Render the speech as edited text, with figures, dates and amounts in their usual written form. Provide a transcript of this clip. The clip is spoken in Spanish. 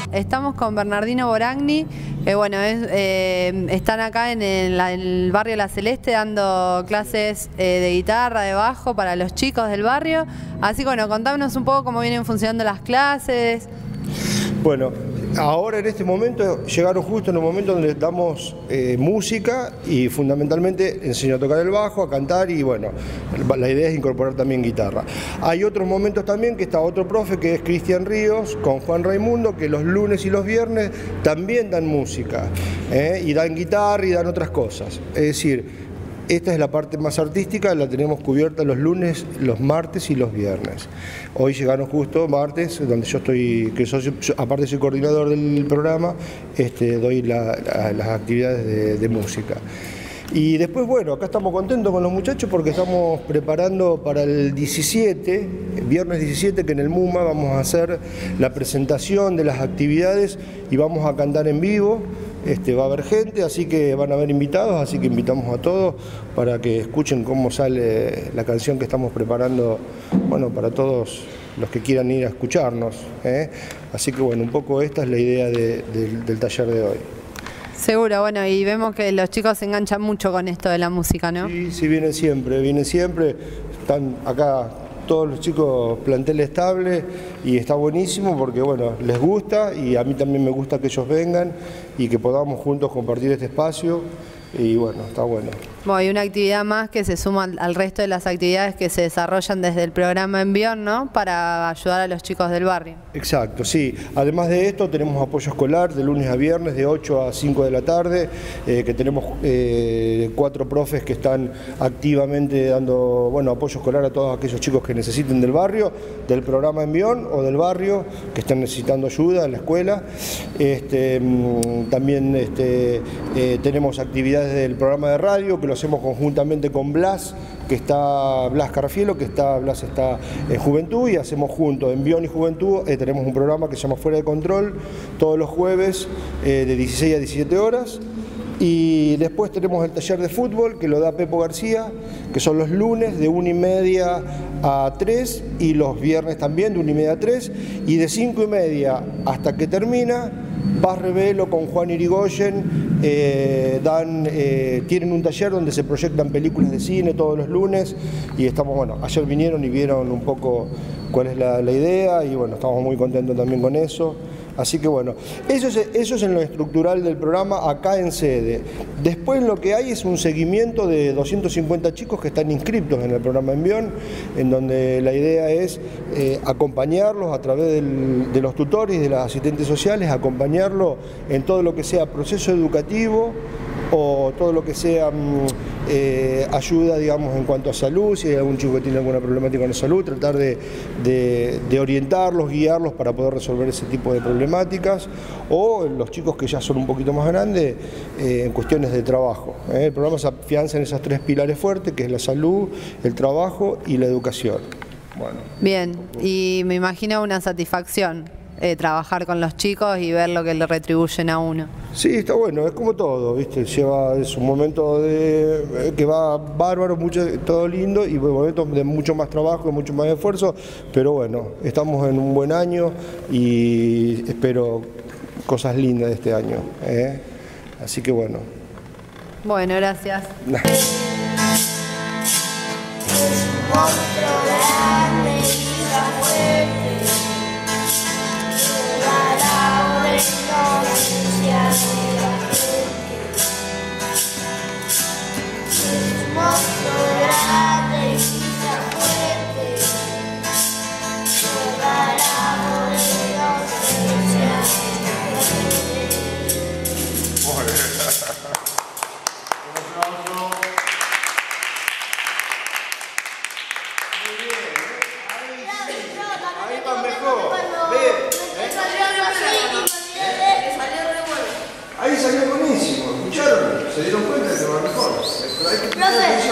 Estamos con Bernardino Boragni, bueno, están acá en el barrio La Celeste dando clases de guitarra, de bajo para los chicos del barrio. Así que bueno, contámonos un poco cómo vienen funcionando las clases. Bueno, ahora en este momento llegaron justo en un momento donde damos música y fundamentalmente enseño a tocar el bajo, a cantar y bueno, la idea es incorporar también guitarra. Hay otros momentos también que está otro profe que es Cristian Ríos con Juan Raimundo, que los lunes y los viernes también dan música y dan guitarra y dan otras cosas. Es decir, esta es la parte más artística, la tenemos cubierta los lunes, los martes y los viernes. Hoy llegaron justo martes, donde yo estoy, aparte soy coordinador del programa, doy las actividades de música. Y después, bueno, acá estamos contentos con los muchachos porque estamos preparando para el 17, viernes 17, que en el MUMA vamos a hacer la presentación de las actividades y vamos a cantar en vivo. Va a haber gente, así que van a haber invitados, así que invitamos a todos para que escuchen cómo sale la canción que estamos preparando, bueno, para todos los que quieran ir a escucharnos. Así que bueno, un poco esta es la idea del taller de hoy. Seguro, bueno, y vemos que los chicos se enganchan mucho con esto de la música, ¿no? Sí, vienen siempre, están acá todos los chicos, plantel estable, y está buenísimo porque bueno, les gusta y a mí también me gusta que ellos vengan y que podamos juntos compartir este espacio y bueno, está bueno. Bueno, y una actividad más que se suma al resto de las actividades que se desarrollan desde el programa Envión, ¿no? Para ayudar a los chicos del barrio. Exacto, sí. Además de esto tenemos apoyo escolar de lunes a viernes de 8 a 5 de la tarde, que tenemos 4 profes que están activamente dando apoyo escolar a todos aquellos chicos que necesiten del barrio, del programa Envión o del barrio, que están necesitando ayuda en la escuela. También tenemos actividades del programa de radio que lo hacemos conjuntamente con Blas, Blas Carrafielo, Blas está en Juventud y hacemos juntos Envión y Juventud. Tenemos un programa que se llama Fuera de Control todos los jueves de 16 a 17 horas. Y después tenemos el taller de fútbol que lo da Pepo García, que son los lunes de 1:30 a 3 y los viernes también de 1:30 a 3 y de 5:30 hasta que termina. Paz Revelo con Juan Irigoyen tienen un taller donde se proyectan películas de cine todos los lunes y estamos, bueno, ayer vinieron y vieron un poco cuál es la idea y bueno, estamos muy contentos también con eso. Así que bueno, eso es en lo estructural del programa acá en sede. Después lo que hay es un seguimiento de 250 chicos que están inscritos en el programa Envión, en donde la idea es acompañarlos a través de los tutores y de las asistentes sociales, acompañarlos en todo lo que sea proceso educativo o todo lo que sea ayuda, digamos, en cuanto a salud, si hay algún chico que tiene alguna problemática en salud, tratar de orientarlos, guiarlos para poder resolver ese tipo de problemáticas, o los chicos que ya son un poquito más grandes en cuestiones de trabajo. El programa se afianza en esas 3 pilares fuertes, que es la salud, el trabajo y la educación. Bueno. Bien, y me imagino una satisfacción. Trabajar con los chicos y ver lo que le retribuyen a uno. Sí, está bueno, es como todo, ¿viste? Es un momento que va bárbaro, todo lindo y un momento de mucho más trabajo, mucho más esfuerzo, pero bueno, estamos en un buen año y espero cosas lindas de este año. Así que bueno. Bueno, gracias. Ahí salió buenísimo, ¿escucharon? ¿Se dieron cuenta de que va mejor?